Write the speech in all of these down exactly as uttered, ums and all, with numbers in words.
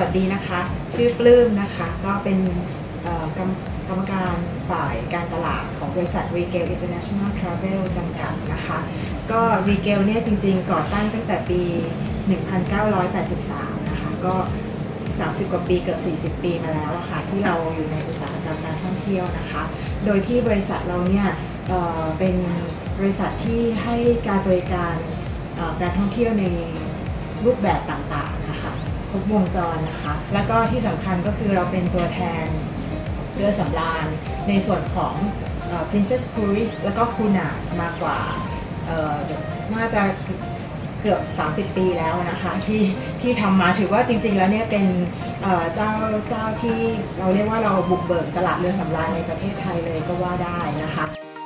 วัสดีนะคะชื่อปลื้มนะคะก็เป็นกรรมกรรมการฝ่ายการตลาดของบริษัท Regal International Travel จำกัดนะคะก็ Regal เนี่ยจริงๆก่อตั้งตั้งแต่ปี หนึ่งพันเก้าร้อยแปดสิบสาม นะคะก็สามสิบกว่าปีเกือบสี่สิบปีมาแล้วค่ะที่เราอยู่ในอุตสาหกรรมการท่องเที่ยวนะคะโดยที่บริษัทเราเนี่ย เอ่อ เป็นบริษัทที่ให้การบริการการท่องเที่ยวในรูปแบบต่างๆนะคะครบวงจรนะคะแล้วก็ที่สำคัญก็คือเราเป็นตัวแทนเรือสำราญในส่วนของ Princess Cruise แล้วก็ Cunard มากกว่าน่าจะเกือบสามสิบปีแล้วนะคะที่ที่ทำมาถือว่าจริงๆแล้วเนี่ยเป็นเจ้าเจ้าที่เราเรียกว่าเราบุกเบิกตลาดเรือสำราญในประเทศไทยเลยก็ว่าได้นะคะ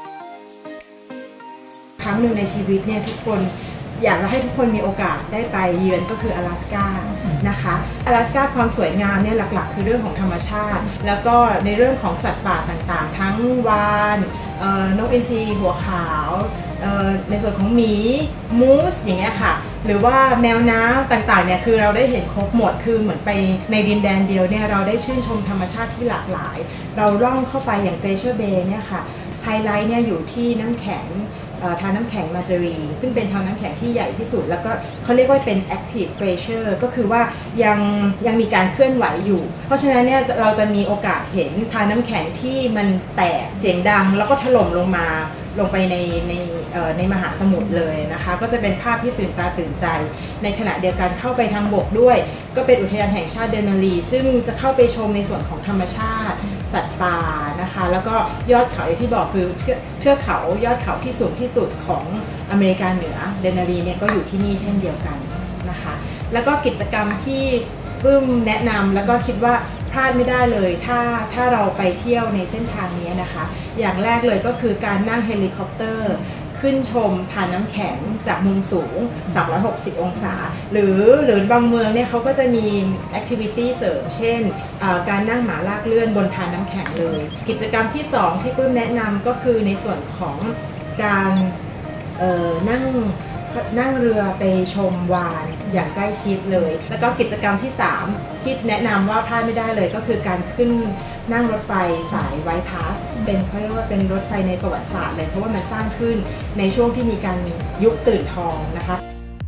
ครั้งหนึ่งในชีวิตเนี่ยทุกคนอยากจะให้ทุกคนมีโอกาสได้ไปเยือนก็คือ阿拉斯ก้านะคะ阿拉斯ก้าความสวยงามเนี่ยหลักๆคือเรื่องของธรรมชาติแล้วก็ในเรื่องของสัตว์ป่าต่างๆทั้งวาฬนกอินทรีหัวขาวในส่วนของหมีมูสอย่างเงี้ยค่ะหรือว่าแมวน้ำต่างๆเนี่ยคือเราได้เห็นครบหมดคือเหมือนไปในดินแดนเดียวเนี่ยเราได้ชื่นชมธรรมชาติที่หลากหลายเราล่องเข้าไปอย่างเกรเชอร์เบย์เนี่ยค่ะไฮไลท์เนี่ยอยู่ที่น้ำแข็งทานน้ำแข็งมาเจรีซึ่งเป็นทานน้ำแข็งที่ใหญ่ที่สุดแล้วก็เขาเรียกว่าเป็น active glacier ก็คือว่ายังยังมีการเคลื่อนไหวอยู่เพราะฉะนั้นเนี่ยเราจะมีโอกาสเห็นทานน้ำแข็งที่มันแตกเสียงดังแล้วก็ถล่มลงมาลงไปในในในมหาสมุทรเลยนะคะก็จะเป็นภาพที่ตื่นตาตื่นใจในขณะเดียวกันเข้าไปทางบกด้วยก็เป็นอุทยานแห่งชาติเดนาลีซึ่งจะเข้าไปชมในส่วนของธรรมชาติสัตว์ป่านะคะแล้วก็ยอดเขาอย่างที่บอกคือเทือกเขายอดเขาที่สูงที่สุดของอเมริกาเหนือเดนาลีเนี่ยก็อยู่ที่นี่เช่นเดียวกันนะคะแล้วก็กิจกรรมที่ปลื้มแนะนำแล้วก็คิดว่าพลาดไม่ได้เลยถ้าถ้าเราไปเที่ยวในเส้นทางนี้นะคะอย่างแรกเลยก็คือการนั่งเฮลิคอปเตอร์ขึ้นชมทานน้ำแข็งจากมุมสูงสามร้อยหกสิบองศาหรือหรือบางเมืองเนี่ยเขาก็จะมีแอคทิวิตี้เสริมเช่นการนั่งหมาลากเลื่อนบนทานน้ำแข็งเลยกิจกรรมที่สองที่ปลื้มแนะนำก็คือในส่วนของการนั่งนั่งเรือไปชมวาฬอย่างใกล้ชิดเลยแล้วก็กิจกรรมที่สามที่แนะนำว่าพลาดไม่ได้เลยก็คือการขึ้นนั่งรถไฟสายไวท์พาสเป็นเขาเรียกว่าเป็นรถไฟในประวัติศาสตร์เลยเพราะว่ามันสร้างขึ้นในช่วงที่มีการยุคตื่นทองนะคะ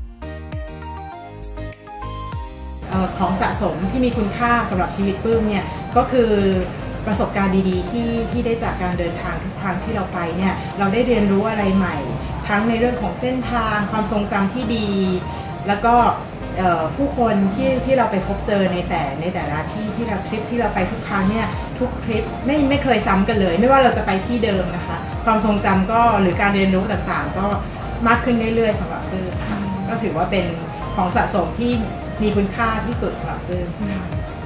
ของสะสมที่มีคุณค่าสำหรับชีวิตปลื้มเนี่ยก็คือประสบการณ์ดีๆที่ที่ได้จากการเดินทางทุกครั้งที่เราไปเนี่ยเราได้เรียนรู้อะไรใหม่ทั้งในเรื่องของเส้นทางความทรงจำที่ดีแล้วก็ผู้คนที่ที่เราไปพบเจอในแต่ในแต่ละที่ที่เราทริปที่เราไปทุกครั้งเนี่ยทุกทริปไม่ไม่เคยซ้ำกันเลยไม่ว่าเราจะไปที่เดิมนะคะความทรงจำก็หรือการเรียนรู้ต่างๆก็มากขึ้นเรื่อยๆสำหรับปลื้มก็ถือว่าเป็นของสะสมที่มีคุณค่าที่สุดสำหรับปลื้ม